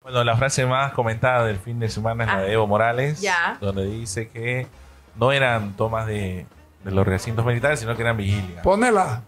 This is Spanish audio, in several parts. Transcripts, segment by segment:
Bueno, la frase más comentada del fin de semana es la de Evo Morales, Ya. donde dice que no eran tomas de los recintos militares, sino que eran vigilias. Ponela.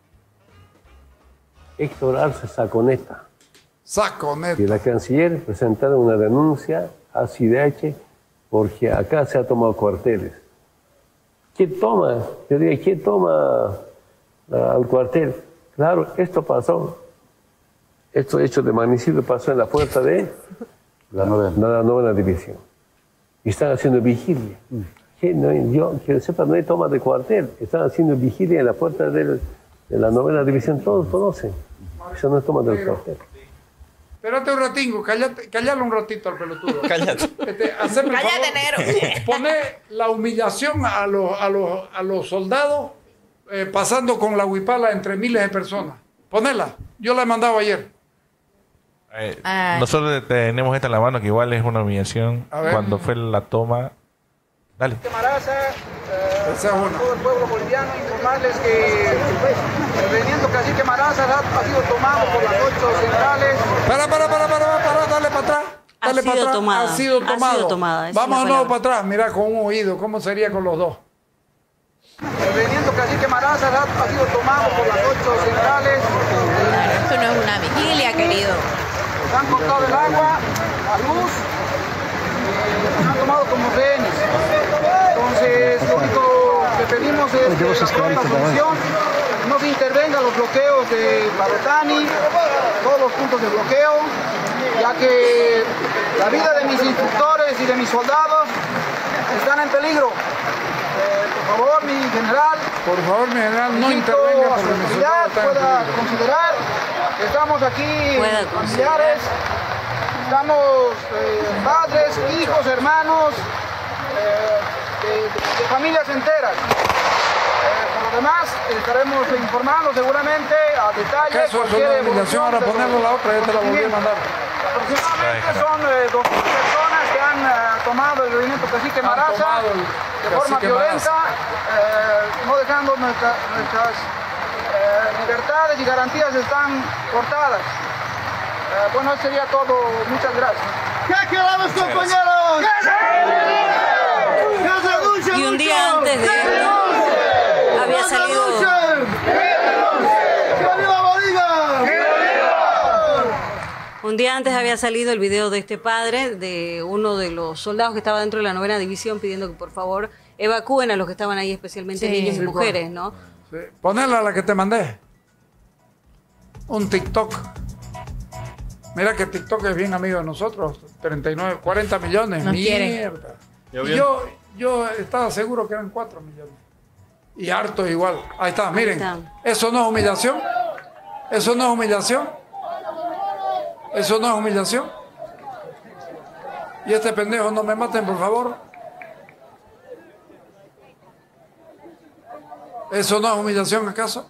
Héctor Arce Saconeta Saconeta. y la canciller presentaron una denuncia a CIDH porque acá se ha tomado cuarteles. ¿Quién toma? Yo digo, ¿quién toma al cuartel? Claro, esto pasó. Estos hechos de magnicidio pasó en la puerta de la novena división. Y están haciendo vigilia. Yo que sepa, no hay toma de cuartel. Están haciendo vigilia en la puerta de la novena división. Todos conocen. Eso no es toma del cuartel. Espérate un ratingo, callale un ratito al pelotudo. Cállate. Haceme el Cállate, favor, negro. Poné la humillación a los soldados pasando con la huipala entre miles de personas. Ponela. Yo la he mandado ayer. Nosotros tenemos esta en la mano, que igual es una humillación. A ver. Cuando fue la toma. Dale. Maraza, Esa es una. todo el pueblo boliviano, informarles que el veniendo cacique Maraza ha sido tomado por las 8 centrales. Para, dale para atrás. Ha Dale sido para atrás. tomada. Ha sido Ha tomado. sido tomada, esa Vamos es de la nuevo para palabra. atrás. Mira con un oído, ¿cómo sería con los dos? El veniendo cacique Maraza ha sido tomado por las 8 centrales. Claro, esto no es una vigilia, querido. Les han cortado el agua, la luz, nos han tomado como rehenes. Entonces, lo único que pedimos es que la solución no se intervenga los bloqueos de Barotani, todos los puntos de bloqueo, ya que la vida de mis instructores y de mis soldados están en peligro. Por favor, mi general, Por favor, mi general, no invito intervenga a su porque mi autoridad soldado está en pueda peligro. considerar que estamos aquí Pueda familiares, estamos padres, hijos, hermanos, de familias enteras. Por lo demás, estaremos informando seguramente a detalle. ¿Acaso es cualquier una humillación? evolución Ahora de los ponerlo la otra, ya te la volví a mandar. Aproximadamente son 2.000 personas que han tomado el movimiento Cacique Han Maraza tomado el de forma Cacique violenta, no dejando nuestras libertades y garantías están cortadas. Bueno, eso sería todo. Muchas gracias. ¿Qué queremos, compañeros? Y un día antes de esto había salido. Un día antes había salido el video de este padre, de uno de los soldados que estaba dentro de la novena división, pidiendo que por favor evacúen a los que estaban ahí, especialmente Sí. niños y Sí, mujeres, ¿no? Sí. Ponela la que te mandé. Un TikTok. Mira que TikTok es bien amigo de nosotros. 39, 40 millones. Nos quieren. Mierda. ¿Ya Y vio? yo estaba seguro que eran 4 millones. Y harto igual. Ahí está, miren. está. ¿Eso no es humillación? ¿Eso no es humillación? ¿Eso no es humillación? Y este pendejo, no me maten, por favor. ¿Eso no es humillación, acaso?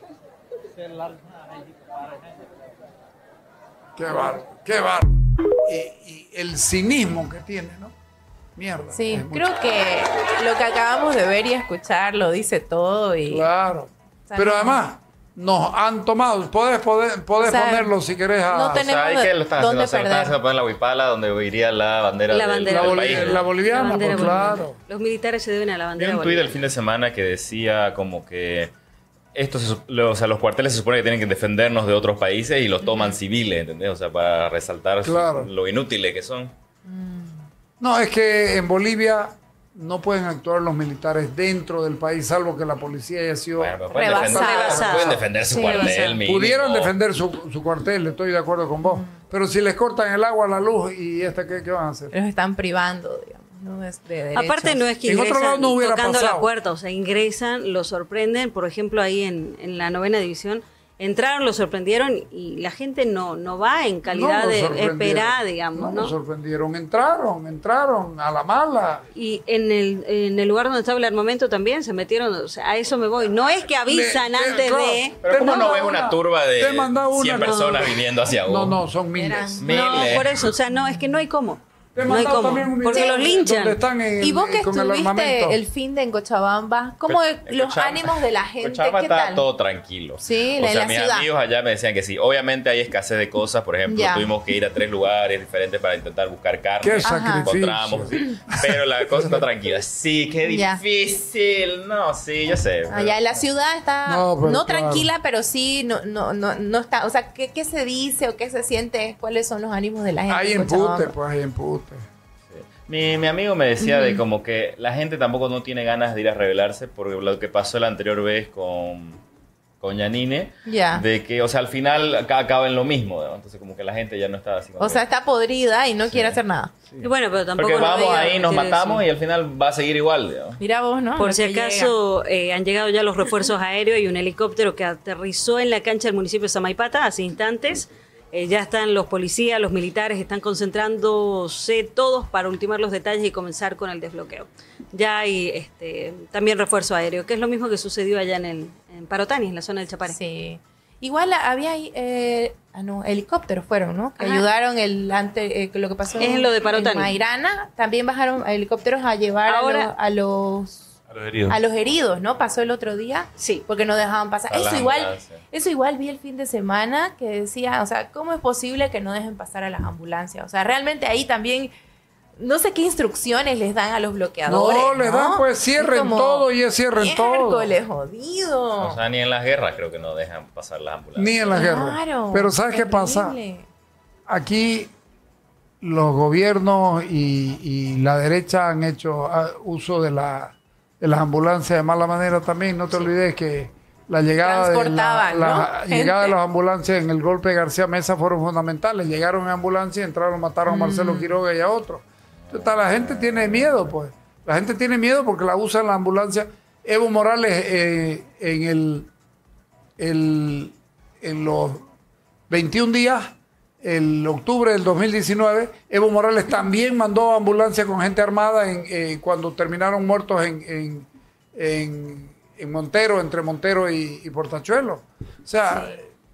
Qué barro, qué barro. Y el cinismo que tiene, ¿no? Mierda. Sí, es mucho. creo que lo que acabamos de ver y escuchar lo dice todo. Y Claro. sea, Pero no- además, nos han tomado. Podés O sea, ponerlo si querés a... no O sea, ahí que lo están ¿Dónde haciendo, se lo están perder? haciendo poner en la huipala donde iría la bandera, La del- bandera. del la, país. la boliviana, bandera pues, boliviana. claro. Los militares se deben a la Vi bandera un tuit del boliviana. fin de semana que decía como que o sea, los cuarteles se supone que tienen que defendernos de otros países y los toman civiles, ¿entendés? O sea, para resaltar Claro. lo inútiles que son. No, es que en Bolivia no pueden actuar los militares dentro del país, salvo que la policía haya sido... Bueno, pero pueden Rebasada. defender, pueden defender su Sí, cuartel rebasada. mínimo. Pudieron defender su cuartel, estoy de acuerdo con vos. Pero si les cortan el agua, la luz, ¿y ¿qué van a hacer? los están privando, digamos, no es de derechos. Aparte no es que En otro lado ingresan no hubiera tocando pasado. la puerta, o sea, ingresan, los sorprenden, por ejemplo, ahí en la novena división, entraron, los sorprendieron y la gente no va en calidad No nos de sorprendieron. esperar, digamos, No ¿no? nos sorprendieron, entraron a la mala. Y en el lugar donde estaba el armamento también se metieron, o sea, a eso me voy. No es que avisan antes claro. de... Pero Te ¿cómo no manda ves una una- turba de te manda una 100 con- personas viniendo hacia vos? No, son miles. Eran- No, Miles. por eso, o sea, no, es que no hay cómo. Te he No hay mandado cómo, también un porque video los linchan. donde están Y vos que con el armamento. estuviste el fin de en Cochabamba, ¿cómo los ánimos de la gente? Cochabamba ¿Qué está tal? todo tranquilo. Sí, o en sea, la mis ciudad. amigos allá me decían que sí. Obviamente hay escasez de cosas. Por ejemplo, Ya. tuvimos que ir a 3 lugares diferentes para intentar buscar carne. Qué sacrificio. Encontramos, sí. Pero la cosa está tranquila. Sí, qué Ya. difícil. No, sí, yo sé. Allá en la ciudad está No, pero claro. tranquila, pero sí no está. O sea, ¿qué se dice o qué se siente? ¿Cuáles son los ánimos de la gente? Hay en Cochabamba? empute, pues hay empute. Mi amigo me decía de como que la gente tampoco no tiene ganas de ir a rebelarse por lo que pasó la anterior vez con Yanine. Ya. De que, o sea, al final acaba en lo mismo, ¿no? Entonces como que la gente ya no está así. O sea, está podrida y no quiere hacer nada. Y bueno, pero tampoco porque lo vamos diga, ahí, nos quiere matamos decir. y al final va a seguir igual, digamos. Mira vos, ¿no? Por Lo si que acaso han llegado ya los refuerzos aéreos y un helicóptero que aterrizó en la cancha del municipio de Samaipata hace instantes. Ya están los policías, los militares, están concentrándose todos para ultimar los detalles y comenzar con el desbloqueo. Ya hay también refuerzo aéreo, que es lo mismo que sucedió allá en Parotani, en la zona del Chapare. Sí. Igual había helicópteros fueron, ¿no? Que Ajá. ayudaron lo que pasó Es lo de Parotani. en Mairana. También bajaron helicópteros a llevar Ahora- a los A los heridos. ¿no? Pasó el otro día. Sí. Porque no dejaban pasar. A las ambulancias. Eso igual vi el fin de semana que decía, o sea, ¿cómo es posible que no dejen pasar a las ambulancias? O sea, realmente ahí también, no sé qué instrucciones les dan a los bloqueadores. No, les dan, pues, cierren Es como, todo y es cierren todo. miércoles, jodido. O sea, ni en las guerras creo que no dejan pasar las ambulancias. Ni en la guerra. Claro, Pero ¿sabes qué pasa? terrible. Aquí los gobiernos y la derecha han hecho uso de las ambulancias de mala manera también. No te olvides que la llegada Transportaban, la ¿no? llegada de Gente. las ambulancias en el golpe de García Mesa fueron fundamentales. Llegaron en ambulancia, entraron, mataron a Marcelo Quiroga y a otros. Entonces, la gente tiene miedo, pues. La gente tiene miedo porque la usan la ambulancia. Evo Morales en los 21 días, el octubre del 2019, Evo Morales también mandó ambulancia con gente armada cuando terminaron muertos en Montero, entre Montero y Portachuelo. O sea,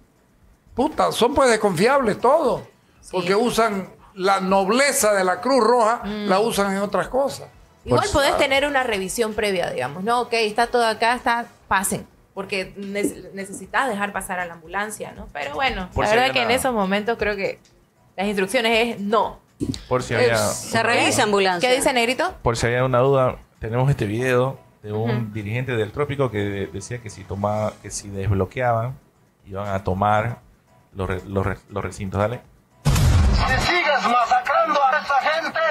puta, son pues desconfiables todos, porque usan la nobleza de la Cruz Roja, la usan en otras cosas. Igual podés tener una revisión previa, digamos, ¿no? Ok, está todo acá, pasen. Porque necesitas dejar pasar a la ambulancia, ¿no? Pero bueno, Por la si verdad había que en nada. esos momentos creo que las instrucciones es no. Por si había, Se revisa ambulancia. ¿Qué dice Negrito? por si había una duda, tenemos este video de un dirigente del Trópico que decía que si desbloqueaban, iban a tomar los recintos. Dale. Si sigues masacrando a esta gente,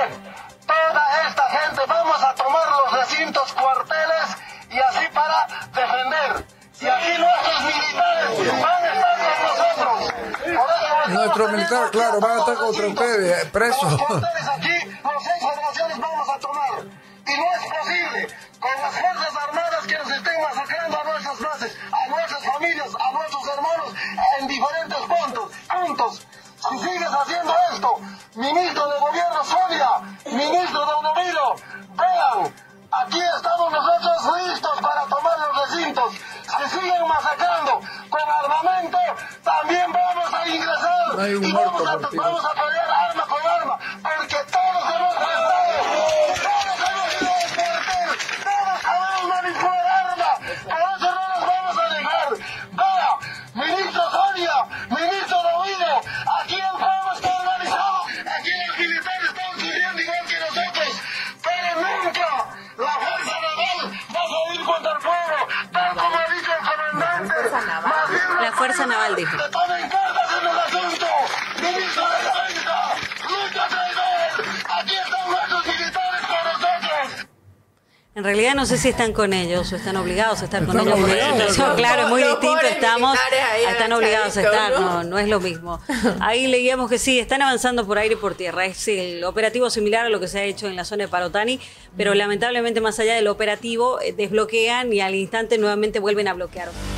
toda esta gente, vamos a tomar los recintos, cuarteles y así para defender. Y aquí nuestros militares van a estar con nosotros. Por eso Nuestros militares, claro, van a estar contra ustedes, presos. Los cuarteles aquí, los 6 formaciones vamos a tomar. Y no es posible, con las Fuerzas Armadas que nos estén masacrando a nuestras bases, a nuestras familias, a nuestros hermanos, en diferentes puntos. Si sigues haciendo esto, ministro de Gobierno Soria, ministro Don Emilio, vean, aquí estamos nosotros listos para tomar los recintos. Si siguen masacrando con armamento, también vamos a ingresar No hay un y muerto vamos por tiro. a pelear arma con arma, porque todos hemos matado, todos hemos ido al cuartel, todos sabemos manipular arma, por eso no nos vamos a dejar. Vea, ministro Soria, ministro Domino, aquí el pueblo está organizado, aquí los militares están sufriendo igual que nosotros, pero nunca la fuerza naval va a salir contra el pueblo, tal como ha dicho el comandante. Más bien La Fuerza Naval dijo. que tomen cartas en el asunto. Ministro de Defensa, lucha traidor. Aquí están nuestros militares con nosotros. En realidad no sé si están con ellos o están obligados a estar con Están ellos. porque obligados. la situación, claro, es muy Los distinto. pobres Estamos, militares ahí están obligados a estar, agachaditos, no es lo mismo. Ahí leíamos que sí, están avanzando por aire y por tierra. Es el operativo similar a lo que se ha hecho en la zona de Parotani, pero lamentablemente más allá del operativo desbloquean y al instante nuevamente vuelven a bloquear.